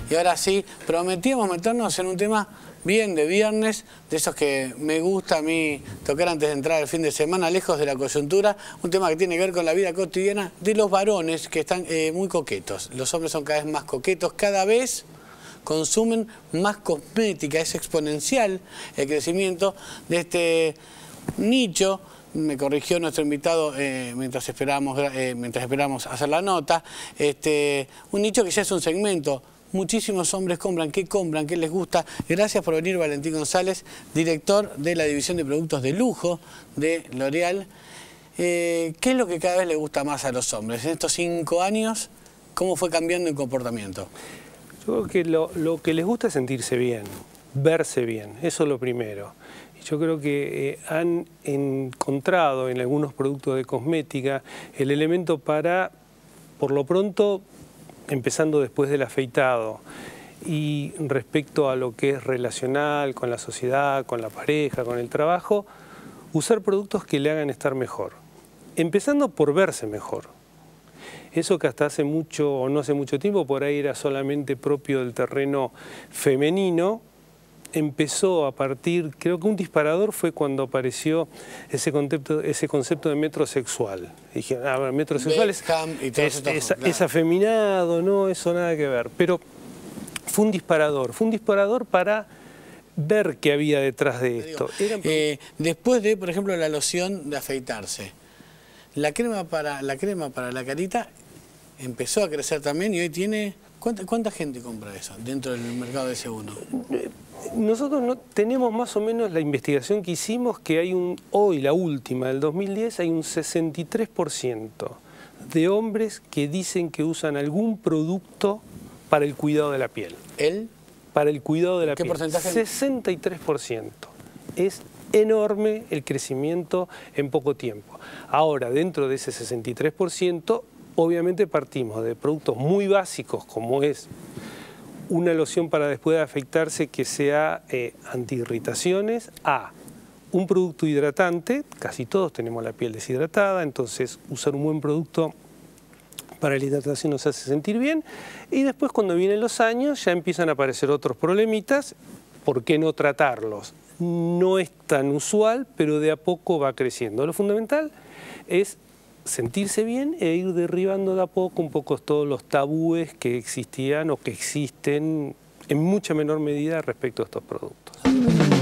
Y ahora sí, prometíamos meternos en un tema bien de viernes, de esos que me gusta a mí tocar antes de entrar el fin de semana, lejos de la coyuntura, un tema que tiene que ver con la vida cotidiana de los varones que están muy coquetos. Los hombres son cada vez más coquetos, cada vez consumen más cosmética, es exponencial el crecimiento de este nicho. Me corrigió nuestro invitado mientras esperamos hacer la nota, un nicho que ya es un segmento. Muchísimos hombres compran, ¿qué les gusta? Gracias por venir, Valentín González, director de la División de Productos de Lujo de L'Oréal. ¿Qué es lo que cada vez le gusta más a los hombres? En estos 5 años, ¿cómo fue cambiando el comportamiento? Yo creo que lo que les gusta es sentirse bien, verse bien, eso es lo primero. Yo creo que han encontrado en algunos productos de cosmética el elemento para, por lo pronto, empezando después del afeitado, y respecto a lo que es relacional con la sociedad, con la pareja, con el trabajo, usar productos que le hagan estar mejor. Empezando por verse mejor. Eso que hasta hace mucho o no hace mucho tiempo por ahí era solamente propio del terreno femenino, empezó a partir, creo que un disparador fue cuando apareció ese concepto de metrosexual. Dije, metrosexual es afeminado, no, eso nada que ver. Pero fue un disparador para ver qué había detrás de esto. Después de, por ejemplo, la loción de afeitarse, la crema para la carita empezó a crecer también y hoy tiene... ¿Cuánta gente compra eso dentro del mercado de S1? Nosotros no tenemos más o menos la investigación que hicimos, que hay hoy, la última, del 2010, hay un 63% de hombres que dicen que usan algún producto para el cuidado de la piel. Para el cuidado de la piel. ¿Qué porcentaje? 63%. Es enorme el crecimiento en poco tiempo. Ahora, dentro de ese 63%, obviamente partimos de productos muy básicos como es una loción para después de afeitarse que sea antiirritaciones, a un producto hidratante, casi todos tenemos la piel deshidratada, entonces usar un buen producto para la hidratación nos hace sentir bien, y después cuando vienen los años ya empiezan a aparecer otros problemitas, ¿por qué no tratarlos? No es tan usual, pero de a poco va creciendo. Lo fundamental es sentirse bien e ir derribando de a poco un poco todos los tabúes que existían o que existen en mucha menor medida respecto a estos productos.